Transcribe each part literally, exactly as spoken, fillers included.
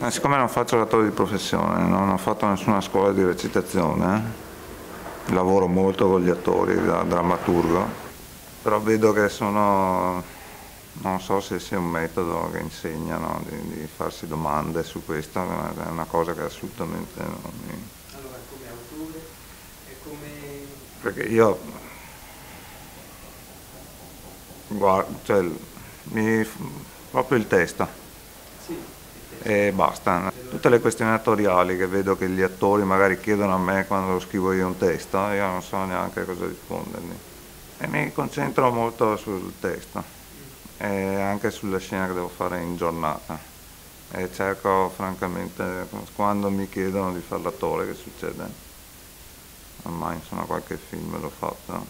Eh, siccome non faccio l'attore di professione, non ho fatto nessuna scuola di recitazione, eh, lavoro molto con gli attori da drammaturgo, però vedo che sono, non so se sia un metodo che insegnano di, di farsi domande su questo, ma è una cosa che assolutamente non mi... Allora, come autore e come... Perché io, guardo, cioè, mi, proprio il testo. Sì, il testo. E basta. Tutte le questioni attoriali che vedo che gli attori magari chiedono a me quando scrivo io un testo, io non so neanche cosa rispondergli. E mi concentro molto sul testo e anche sulle scene che devo fare in giornata. E cerco francamente, quando mi chiedono di fare l'attore, che succede? Ormai insomma qualche film l'ho fatto.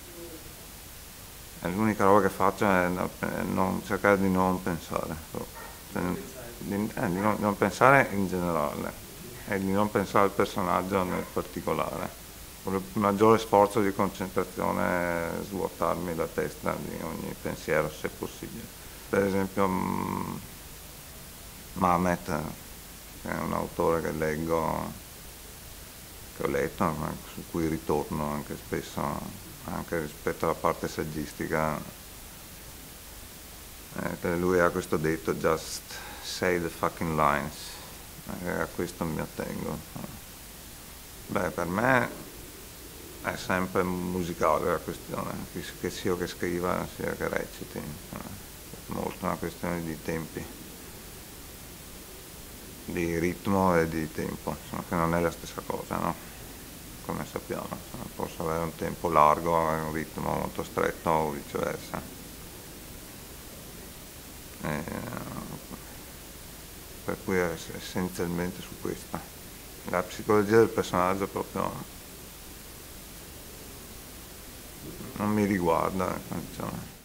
E l'unica roba che faccio è non, cercare di non pensare. Cioè, Non pensare di, tutto. eh, di non, di non pensare in generale e di non pensare al personaggio nel particolare. Con il maggiore sforzo di concentrazione è svuotarmi la testa di ogni pensiero se possibile. Per esempio mm, Mamet, che è un autore che leggo, che ho letto, ma su cui ritorno anche spesso, anche rispetto alla parte saggistica. Eh, lui ha questo detto, just say the fucking lines, eh, a questo mi attengo. Beh, per me è sempre musicale la questione, che sia io che scriva sia che reciti, eh, è molto una questione di tempi, di ritmo e di tempo, insomma, che non è la stessa cosa, no? Come sappiamo, insomma, posso avere un tempo largo e un ritmo molto stretto o viceversa. Eh, per cui è essenzialmente su questo. La psicologia del personaggio proprio non mi riguarda, diciamo.